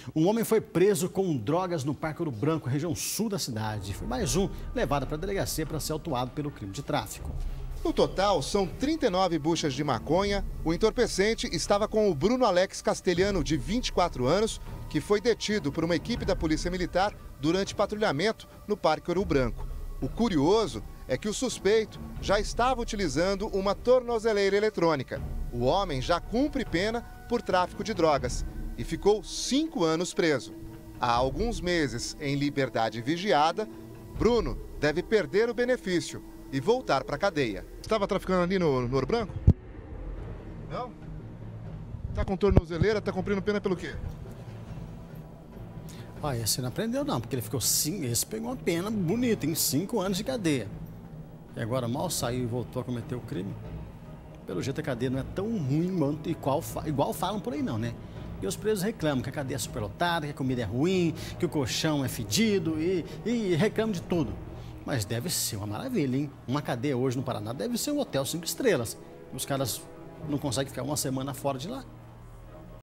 Um homem foi preso com drogas no Parque Ouro Branco, região sul da cidade. Foi mais um levado para a delegacia para ser autuado pelo crime de tráfico. No total, são 39 buchas de maconha. O entorpecente estava com o Bruno Alex Castelhano, de 24 anos, que foi detido por uma equipe da Polícia Militar durante patrulhamento no Parque Ouro Branco. O curioso é que o suspeito já estava utilizando uma tornozeleira eletrônica. O homem já cumpre pena por tráfico de drogas e ficou 5 anos preso. Há alguns meses em liberdade vigiada, Bruno deve perder o benefício e voltar para a cadeia. Estava traficando ali no Ouro Branco? Não? Está com tornozeleira, está cumprindo pena pelo quê? Olha, esse não aprendeu não, porque esse pegou uma pena bonita, em 5 anos de cadeia. E agora mal saiu e voltou a cometer o crime. Pelo jeito a cadeia não é tão ruim igual falam por aí não, né? E os presos reclamam que a cadeia é superlotada, que a comida é ruim, que o colchão é fedido e reclamam de tudo. Mas deve ser uma maravilha, hein? Uma cadeia hoje no Paraná deve ser um hotel 5 estrelas. Os caras não conseguem ficar uma semana fora de lá.